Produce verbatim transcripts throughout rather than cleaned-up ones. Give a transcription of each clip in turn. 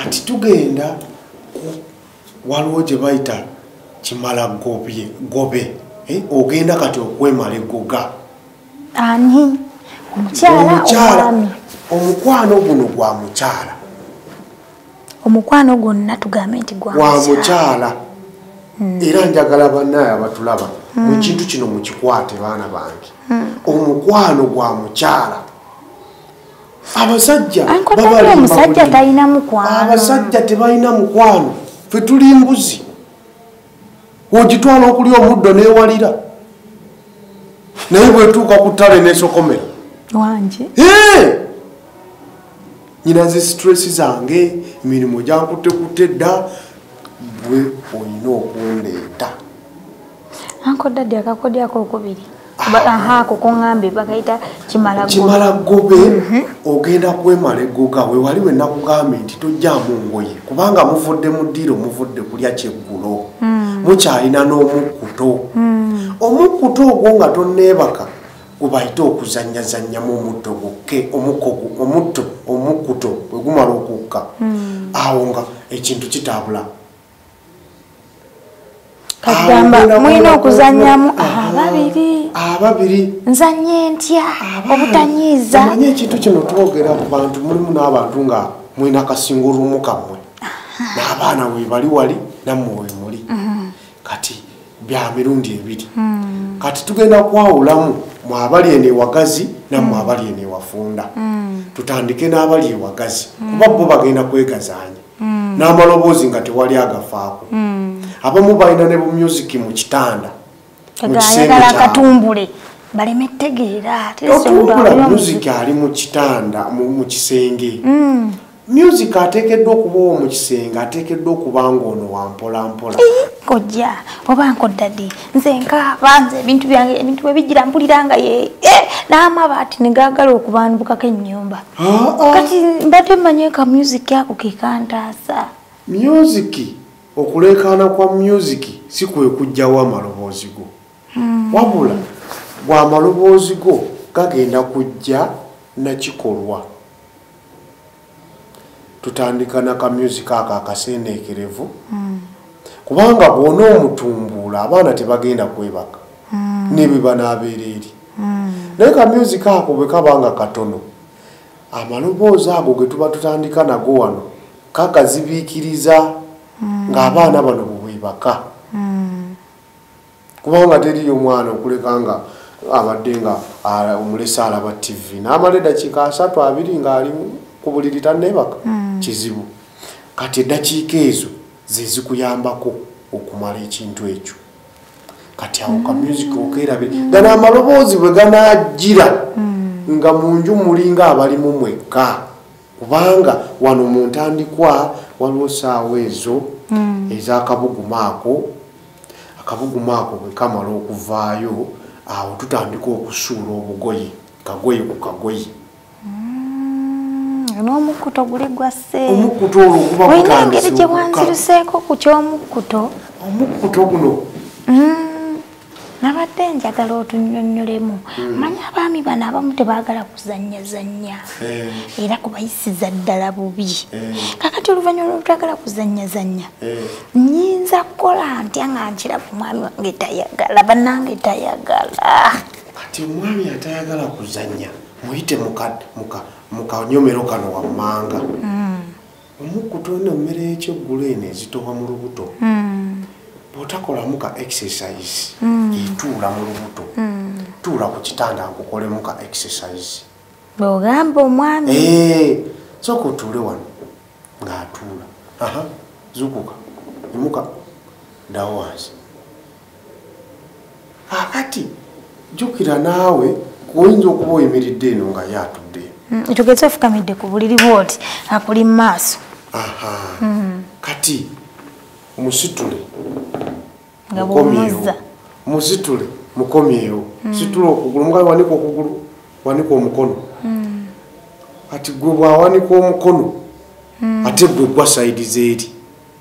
kati tugenda waliwo gye bayita kimala gobe gobe eh ogenda kati okwemala eggoga ani omukyala omwami omukwano guno gwa mukyala omukwano gwonna tugambe nti gwa mukyala era njagala bannaye abatulaba mu kintu kino mukikwate baana bange omukwano gwa mukyala abasajja baba omusajja talina mukwano abasajja tebalina mukwano fe tuli mbuzi ogitwala okuli omuddo neewalira naye bwetuuka ku ttale n'esokomera wanje nyina ze stress zange emirimu gyankuttekutte dda bwe olina okundeeta anko daddi akakodya akokubiri aha kukuŋŋambe bakaita kimala gobe kimala gobe ogenda kwemala eggoga we wali we nakugambye nti tojjaamu ngoye kubanga muvudde mu ddiiro muvudde kulya kyeggulo mukyalina n'omukkuto omukkuto ogwo nga tonneebaka gubayite okuzannyazannyamu omutto gukke omutto omukkuto bwe gumala okukka awo nga ekintu kitaabula kagamba mwina okuzannyamu ababiri ababiri nzanye ntya obutanyiiza manye ekintu kino twogera ku bantu mulimu n'abantu nga mwina kasingulumu kammwe n'abaana we bali wali nammwe we muli kati bya mirundi ebiri kati tugenda kwawulamu mwabali eno ewagazi nammwe abali eno ewafunda tutandike n'abali ewagazi kuba bo bagenda kwegazaanya n'amaloboozi nga tewali agafaako abamu balina ne music mu kitanda ayagala akatumbule baleme ttegeera otumbula music ali mu kitanda mu kisenge music ateekeddwa okuba mu kisenge ateekeddwa okuba ng'ono wampola mpola kojja oba nkoddaddi nze nkaaba nze ebintu byange ebintu bwe bijjira mpuliranga ye n'amabaati ne gaagala okubanbukako ennyumba kati mbadde mmanye ka music ako ke kantaasa music okuleekaana kwa music si kwe kujjawo amaloboozi go wabula bw'amaloboozi go gagenda kujja nakikolwa tutandika naka music ako akasendeekerevu kubanga bw'ona omutumbuula abaana tebagenda kwebaka n'ebiba n'abeereeri naye ka music ako bwe kabanga katono amaloboozi ago ge tuba tutandika nago wano kagazibiikiriza ng'abaana bano bwebaka kubanga teriyo omwana okuleka nga abadde nga omulesa alaba tv n'amala eddakiika asatu abiri ng'ali ku buliri tanneebaka kizibu kati eddakiika ezo ze zikuyambako okumala ekintu ekyo kati awo ka music okeerabire gana amaloboozi bwe ganaajjira nga mu nju mulinga abalimu mwekka kubanga wano mu ntandikwa waliwo saawa ezo ez'akabugumaako akabugumaako bwe kamala okuvaayo awo tutandika okusuula obugoye kagoye ku kagoye n'omukkuto guli gwasse omukkuto olwo kuba olina engeri gye wanziruseeko ku ky'omukkuto omukkuto guno nabadde njagala otunnyonnyolemu manya abaami bano abamu tebaagala kuzannyazannya era kubayisiza ddala bubi kakati oluvannyuma lwetutagala kuzannyazannya nnyinza kukola ntya nga nkira ku mwami wange tayagala bannange tayagala kati omwami atayagala kuzannya muyite mu kanyomero kano wammanga omukkuto eno mmere y'ekyeggulo eno ezitowa mu lubuto bw'otakolamu ka exercise etuula mu lubuto tuula ku kitanda nkukolemu ka exercise bw'ogamba omwami sooka otuule wano ng'atuula aha zukuka imuka ddawo wansi akati jjukira naawe oyinza okuba oyimiridde eno nga ye atudde tugeze ofukamidde ku buliri bwoti akuli mu maaso kati musitule nga bw'omuzza musitule mukomyeyo situla okugulu mugabe wanika okugulu wanika omukono kati gwe bwawanika omukono ate gwe gwa sayidi zeeri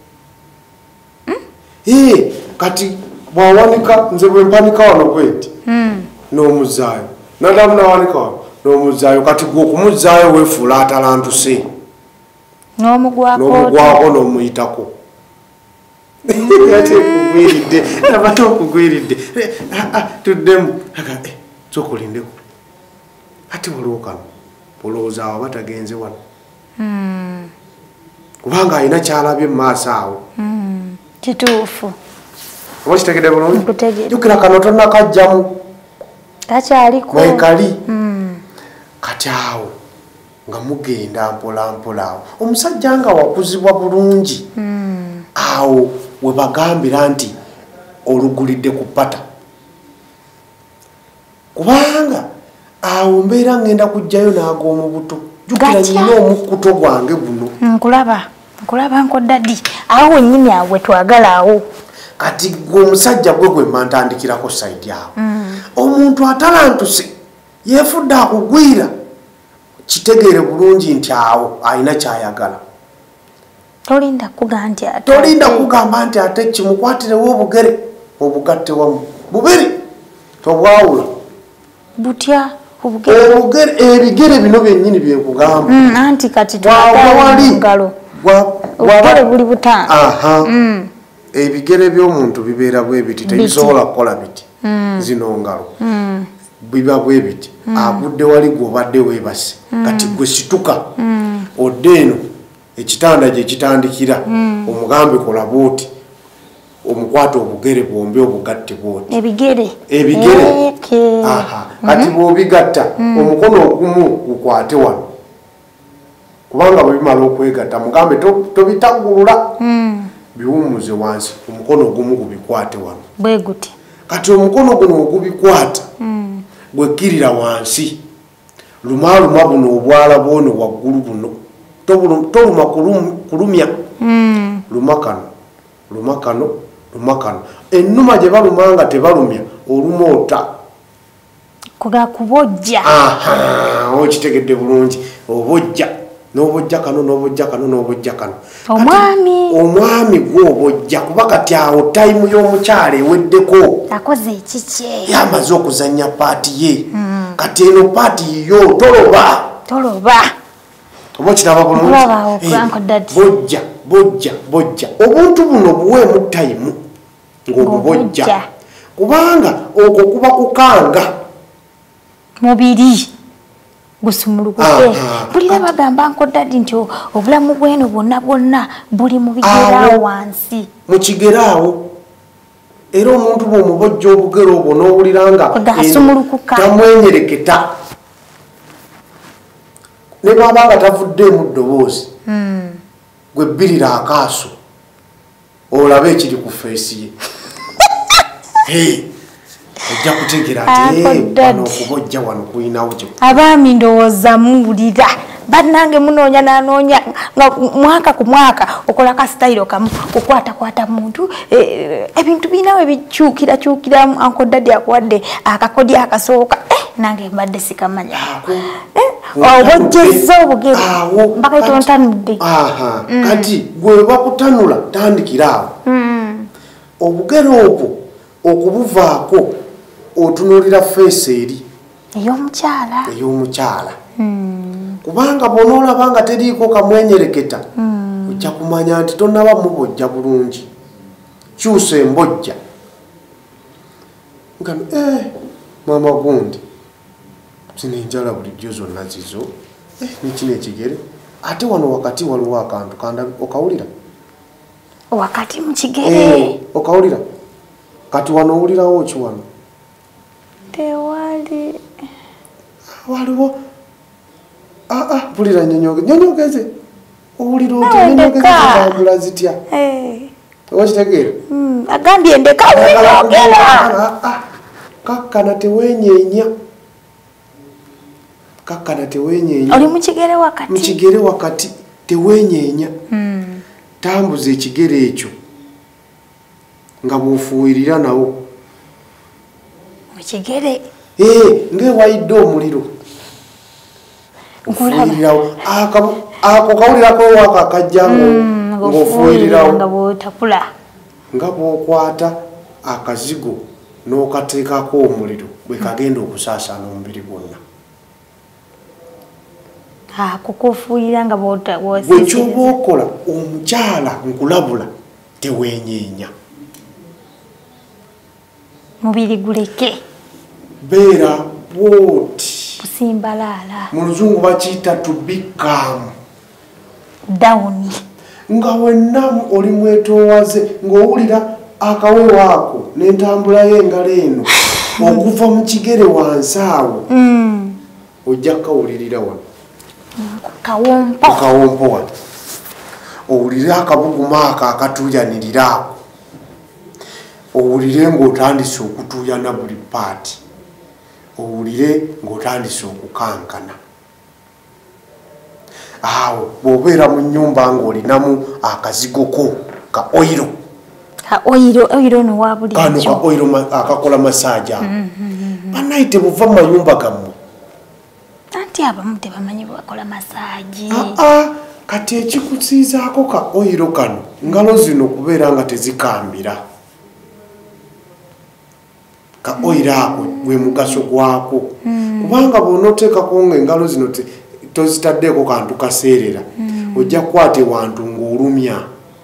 kati bwawanika nze bwe mpanika wano bweti n'omuzaayo nadamu nawanika wano n'omuzaayo kati gwe okumuzaayo weefuula atalantuse n'omugwako n'omuyitako ate kugwiridde nabate okugwiridde tuddemu sokulindeko ate waliwo kano olowooza awo batagenze wano kubanga alina kyalabye mu maaso awo kituufu oba kitegedde bulungi jjukira kano tonnakajjamu kakyaliko wekali kati awo nga mugenda mpola mpola awo omusajja nga wakuzibwa bulungi awo we bagambira nti olugulidde ku pata kubanga awo mbeera ngenda kujjayo n'ag'omu buto jjukira nyina omukkuto gwange guno nkulaba nkulaba nkodaddi awo wennyini awo we twagala awo kati gwe omusajja gwe gwe mantandikirako sayidi awo omuntu atalantuse yeefudde akugwira kitegeere bulungi nti awo alina kyayagala tolinda kugamba nti tolinda kugamba nti ate kimukwatirewo obugere obugatte wamu bubiri tobwawula butya obugere ebigere bino byennyini byenkugamba anti kati twagala obugere buli butaano ebigere by'omuntu bibeera bwe biti tebisobola kukola biti zino ngalo biba bwe biti agudde wali gw'obadde weebase kati gwe situka odde eno ekitanda gye kitandikira omugambe kola bwoti omukwata obugere bwombi obugatte bwoti ebigere ebigere kati bw'obigatta omukono ogumu gukwate wano kubanga bwe bimala okwegatta mugambe tobitagulula biwumuze wansi omukono ogumu gubikwate wano bwe guti kati omukono guno ogubikwata bwekkirira wansi lumaluma buno obwala bwono waggulu buno toluma kulumya luma kano luma kano luma kano ennuma gye balumanga tebalumya oluma ota kubojja okitegedde bulungi obojja n'obojja kano n'obojja kano n'obojja kano omwami omwami gw'obojja kuba kati awo tayimu y'omukyala eweddeko akoze ekikye yamaze okuzannya paati ye kati eno paati yo toloba toloba oba kiraba bulungi bojja bojja bojja obuntu buno buweemu tayimu ng'obubojja kubanga okwo kuba kukanga mubiri gusumulukuke bulira bagamba nkodaddi nti obulamu bweno bwonna bwonna buli mu bigeraawo wansi mu kigeraawo era omuntu bw'omubojja obugere obwo n'owulira nga tamwenyereketa ne baba nga tavuddeemu ddoboozi gwe bbirira akaaso olabe ekiri ku feesi ye ojja kutegera ati wano okubojja wano kulinawo kyo abaami ndowooza muwulira bannange munoonya nanoonya nga mwaka ku mwaka okola ka sitayiro kamu kukwatakwata muntu ebintu binawe bikyukirakyukiramu ankodaddi akuwadde akakodi akasooka nange mbadde sikamanya obojjezza obugere mpaka itontanudde kati gwe bakutanula tandikira awo obugere obwo okubuvaako otunuulira feesi eri ey'omukyala ey'omukyala kubanga bw'onoolaba nga teriiko kamwenyereketa ojja kumanya nti tonnaba mubojja bulungi kyusa embojja nga eh maama gundi zino enjala bulijjo zonna zizo nikino ekigere ate wano wakati waliwo akantu kandabi okawulira wakati mu kigere okawulira kati wano owulirawo ki wano tewali waliwo aa mpulira nyonyoge nyonyogeze owulira oti nyonyogeze zitambula zitya owakitegeera agambye ndeka winyogera kakkana tewenyeenya kakkana tewenyeenya oli mu kigere wakati mu kigere wakati tewenyeenya tambuza ekigere ekyo nga bw'ofuuyirira nawo mu kigere ng'ewayidde omuliro ofuuyirirawo ako kawulirako wako akajja ng'ofuuyirirawo nga bw'otakula nga bw'okwata akazigo n'okateekako omuliro bwe kagenda okusaasaana omubiri gwonna Ah, kukufuira nga bota wose. Wechoba okola omukyala nkulabula tewenyeenya. Mubiri guleke. Beera bwoti. Busimbalala. Mu Luzungu bakiyita to be calm. Down. Nga wenna oli mwetoowaze ng'owulira akawewo ako n'entambula y'engalo eno okuva mu kigere wansi awo ojja kawulirira wano kawompo kawompo wano owulire akabuguma ako akatuuyanirira ako owulire ng'otandise okutuuyana buli paati owulire ng'otandise okukankana awo bw'obeera mu nnyumba ng'olinamu akazigo ko ka oyiro ka oyiro oyiro no wabulijjo kano ka oyiro akakola masaaja banayi tebuva mu mayumba gammwe anti abamu tebamanyi bakola masaaji aa kati ekikusiizaako ka oyiro kano ngalo zino kubeera nga tezikambira ka oyiro ako gwe mugaso gwako kubanga bw'onooteekako ng'engalo zino tozitaddeeko kantu kaseerera ojja kukwata ewantu ng'olumya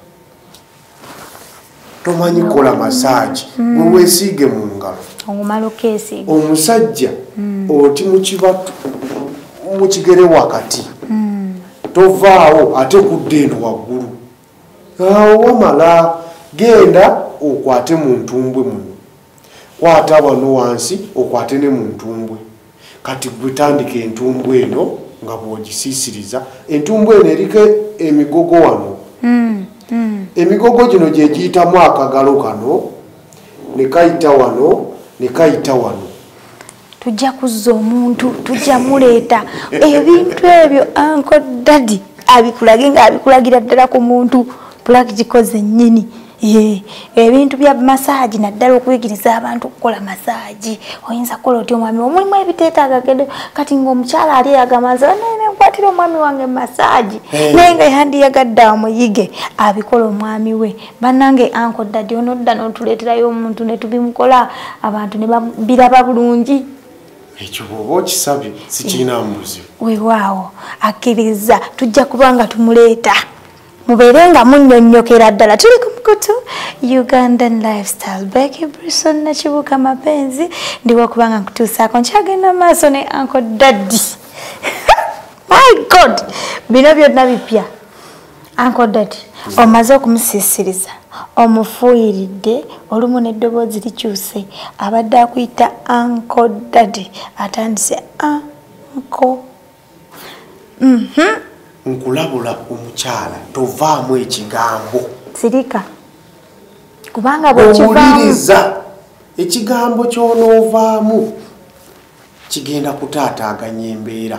tomanyi kola masaaji bwe weesiige mu ngalo omusajja oti mu kigere wakati tovaawo ate kudda eno waggulu awo wamala genda okwate mu ntumbwe muno kwata wano wansi okwate ne mu ntumbwe kati bwetandika entumbwe eno nga bw'ogisiisiriza entumbwe eno eriko emigogo wano emigogo gino gye giyitamu akagalo kano ne kayita wano ne kayita wano tujja kuzza omuntu tujja muleeta ebintu ebyo Uncle Daddy abikulage nga abikulagira ddala ku muntu practical nnyini ebintu bya masaaji naddala okuyigiriza abantu okukola masaaji oyinza kukola oti omwami omulimu ebiteetaaga gende kati ng'omukyala ali yagamaza nene nkwatira omwami wange masaaji naye nga yandiyagadde amuyige abikola omwami we bannange Uncle Daddy onodda n'otuleeterayo omuntu ne tubimukola abantu ne biraba bulungi ekyo bw'oba okisabye sikirina mbuzibu weewaawo akkiriza tujja kubanga tumuleeta mubeere nga munnyonnyokera ddala tuli ku mukutu Ugandan Lifestyle Becky Brisson Nakibuka mapenzi ndiwo kubanga nkutuusaako nkyagenda maaso ne Uncle Daddy my God bino byonna bipya Uncle Daddy omaze okumusiisiriza omufuuyiridde olumu n'eddoboozi likyuse abadde akuyita Uncle Daddy atandise Uncle mhm nkulabula omukyala tovaamu ekigambo sirika kubanga bwekivaamu ekigambo ky'onoovaamu kigenda kutaataaganya embeera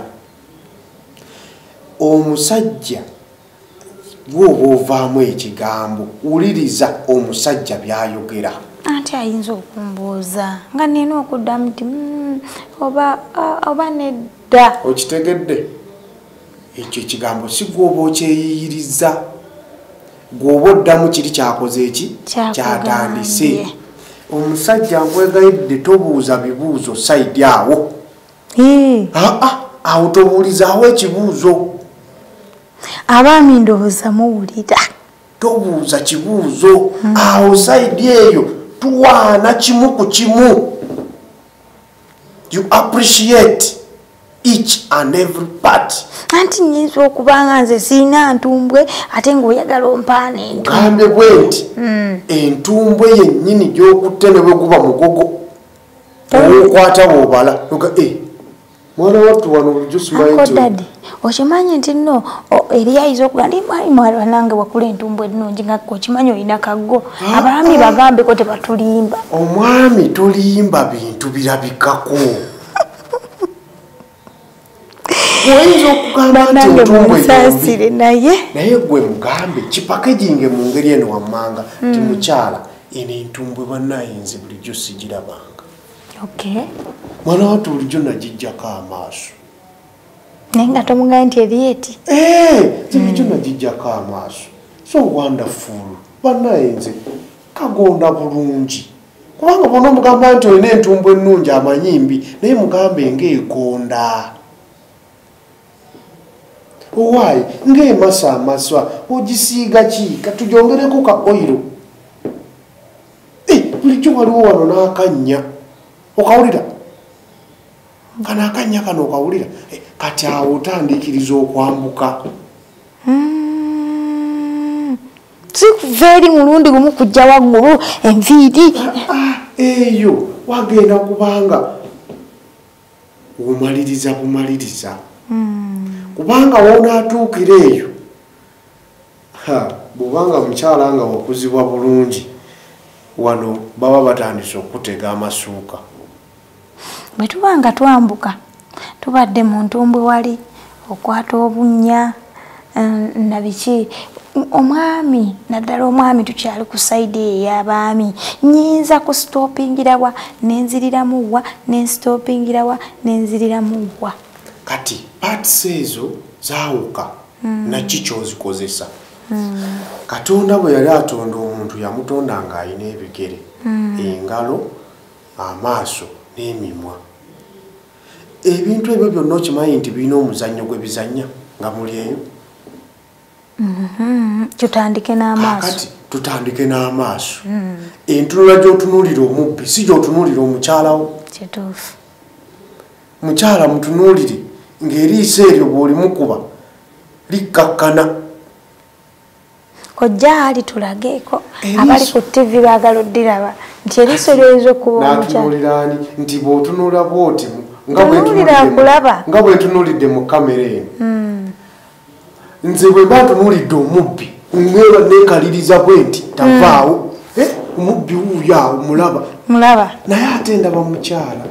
omusajja bw'oba ovaamu ekigambo wuliriza omusajja by'ayogera anti ayinza okumbuuza nga nina okuddamu nti oba oba nedda okitegedde ekyo ekigambo si gwoba okyeyiyiriza gwoba oddamu kiri kyakoze eki kyatandise omusajja nkwegayidde tobuuza bibuuzo saidi awo aa awo tobuulizaawo ekibuuzo abaami ndowooza muwulira tobuuza kibuuzo awo saidi eyo tuwaana kimu ku kimu you appreciate each and every part anti nyinza okubanga nze siina ntumbwe ate ng'oyagala ompaana entumbwe gambe bwe nti entumbwe yennyini gy'okutte ne bwe guba mugogo okwata bw'obala oga e mwana wattu wano bulijjo simanyi okimanyi nti nno eri ayinza okuga ndi mwali nange wakula entumbwe ennungi nga okimanyi olina kaggo abaami bagambeko tebatulimba omwami tolimba bintu birabikako oyinza okugamba nti entumbwe musaasire naye naye gwe mugambe kipakeginge mu ngeri eno wammanga ti mukyala eno entumbwe bannayinze bulijjo sigirabanga mwana wattu bulijjo nagijjako amaaso naye nga tomugaye nti erieti bulijjo nagijjako amaaso so wonderful bannayinze kagonda bulungi kubanga bona omugamba nti olina entumbwe ennungi amanyimbi naye mugambe ng'egonda owaayi ng'emasa amaswa ogisiiga ki katugyongereko ka oyiro bulijjo waliwo wano n'akannya okawulira kano akannya kano okawulira kati awo otandikiriza okwambuka sikuva eri mulundi gumu kujja waggulu enviiri eyo wagenda kubanga omaliriza bumaliriza kubanga wonaatuukira eyo bwobanga mukyala nga wakuzibwa bulungi wano baba batandise okutega amasuuka bwe tuba nga twambuka tubadde mu ntumbwe wali okwata obunnya nabiki omwami naddala omwami tukyali ku sayidi ey'abaami nyinza kusitopingirawa nenziriramuwa nensitopingirawa nenziriramuwa kati paatisi ezo zaawuka naki kyozikozesa katonda bwe yali atonda omuntu yamutonda ng'alina ebigere engalo amaaso n'emimwa ebintu ebyo byonna okimanyi nti birina omuzannyo gwe bizannya nga muli eyo tutandike n'amaaso kati tutandike n'amaaso entunula gy'otunuulira omubbi si gy'otunuulira omukyalawo kituufu mukyala mutunuulire ng'eriiso eryo bw'olimukuba likkakkana kojja ali tulageeko abali ku tivi baagala oddiraba nti eriiso ly'oyinza okuba omukyala nti bw'otunula bw'oti nga bwetunuulidde mu kamera eno nze bwe mba ntunuulidde omubbi mweba neekaliriza bwe nti tavaawo omubbi wuuyo awo mulaba mulaba naye ate ndaba mukyala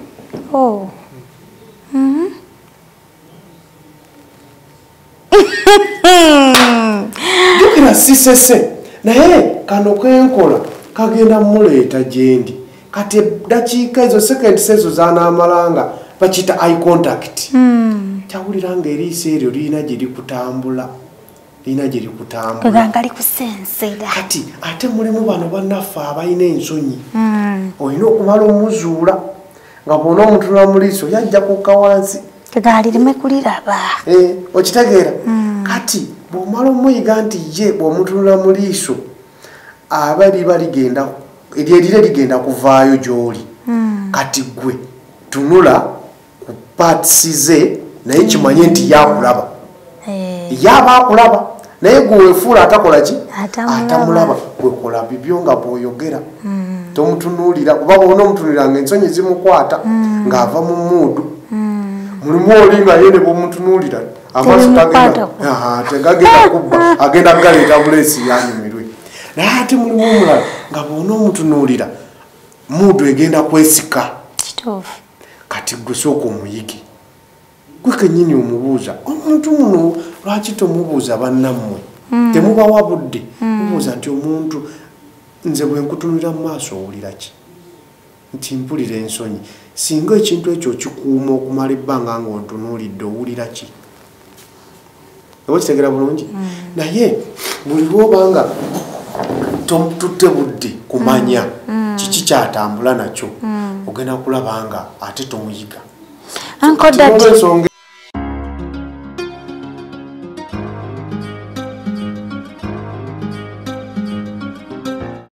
jukira sisese naye kano kenkola kagenda muleeta gyendi kati eddakiika ezo seconds ezo zanaamalanga bakiyita eye contact kyawulira nga eriiso eryo lirina gye likutambula lirina gye likutambula kati ate mulimu bano bannaffe abalina ensonyi olina okumala omuzuula nga bwona omutunula mu liiso yajja kukka wansi tegalirime kuliraba okitegeera kati bw'omala omuyiga nti ye bw'omutunula mu liiso aba liba ligenda eryerire ligenda kuvaayo gy'oli kati gwe tunula ku paatisi ze naye kimanye nti yakulaba yaba akulaba naye gwe weefuula atakola ki atamulaba gwekola bibyo nga bw'oyogera tomutunuulira kuba bwona omutunuulira nga ensonyi zimukwata ng'ava mu muudu mulimu oli nga ye ne bw'omutunuulira amaaso tegagenda kubba agenda kugaleeta buleesi yanyumirwe naye ate mulimu omulala nga bwona omutunuulira muudu egenda kwesika kati gwe sooka omuyige gwe kennyini omubuuza omuntu muno lwaki tomubuuza bannammwe temubawa budde mubuuza nti omuntu nze bwe nkutunulira mu maaso owulira ki nti mpulira ensonyi singa ekintu ekyo kikuuma okumala ebbanga nga ontunuulidde owulira ki oba kitegera bulungi naye buli lwobanga tutte budde kumanya kiki kyatambula nakyo ogenda kulaba nga ate tomuyiga